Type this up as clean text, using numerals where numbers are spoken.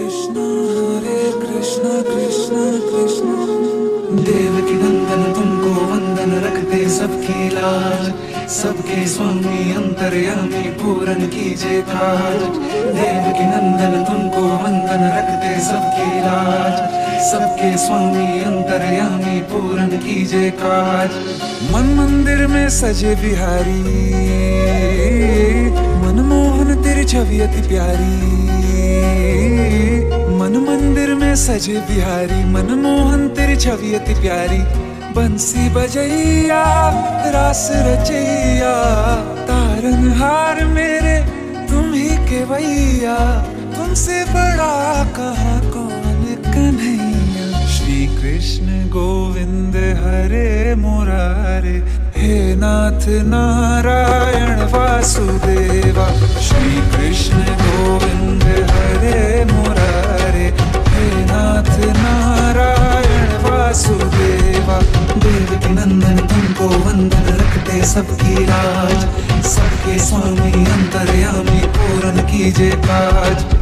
कृष्णा कृष्णा कृष्णा। देवकी नंदन तुमको वंदन रखते सबकी लाज, सबके स्वामी अंतर्यामी पूरन कीजिए काज। देवकी नंदन तुमको वंदन रखते सबकी लाज, सबके स्वामी अंतर्यामी पूरन कीजिए काज। मन मंदिर में सजे बिहारी, मनमोहन तेरी छवि अति प्यारी। मन मंदिर में सजे बिहारी, मनमोहन तेरी छवि अति प्यारी। बंसी बजैया रास रचैया, तारनहार मेरे तुम ही केवैया। तुमसे बड़ा कहाँ कौन कन्हैया। श्री कृष्ण गोविंद हरे मुरारे, हे नाथ नारायण वासुदेवा। श्री कृष्ण गोविंद हरे मुरारे, हे नाथ नारायण वासुदेवा। देवकी नंदन तुमको वंदन रखते सबकी लाज, सबके स्वामी अंतर्यामी पूरन कीजिए काज।